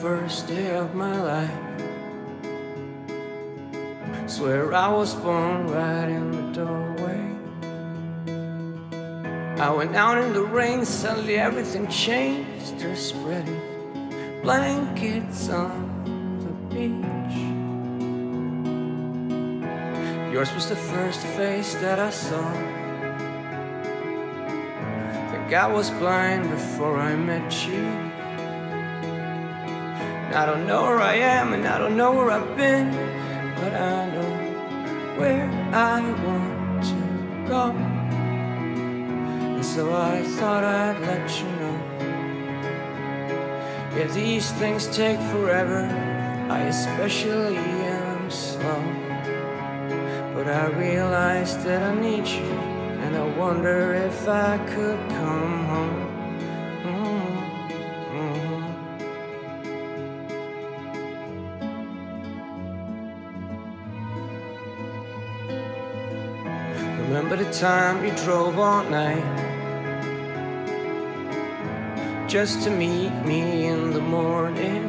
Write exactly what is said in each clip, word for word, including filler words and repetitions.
first day of my life. Swear I was born right in the doorway. I went out in the rain, suddenly everything changed. They're spreading blankets on the beach. Yours was the first face that I saw. Think I was blind before I met you. I don't know where I am and I don't know where I've been, but I know where I want to go. And so I thought I'd let you know. If these things take forever, I especially am slow. But I realized that I need you, and I wonder if I could come home. Remember the time you drove all night just to meet me in the morning?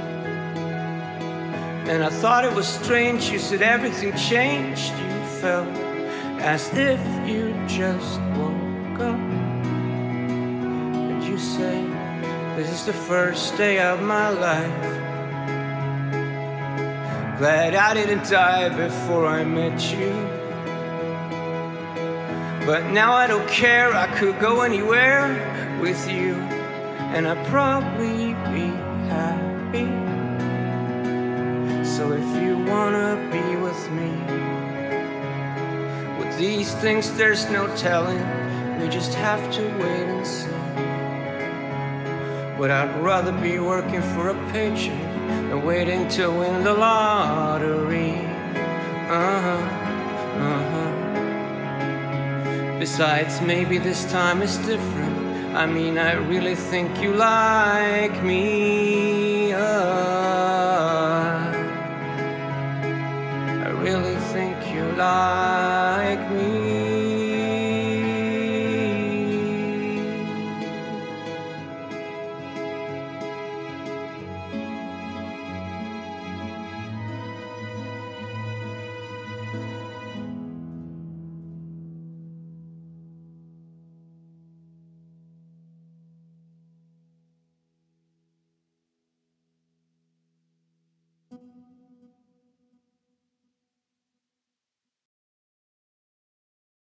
And I thought it was strange, you said everything changed. You felt as if you just woke up. And you said, this is the first day of my life. Glad I didn't die before I met you. But now I don't care, I could go anywhere with you, and I'd probably be happy. So if you wanna be with me, with these things there's no telling, we just have to wait and see. But I'd rather be working for a paycheck than waiting to win the lottery. Uh-huh, uh-huh. Besides, maybe this time is different. I mean, I really think you like me. uh, I really think you like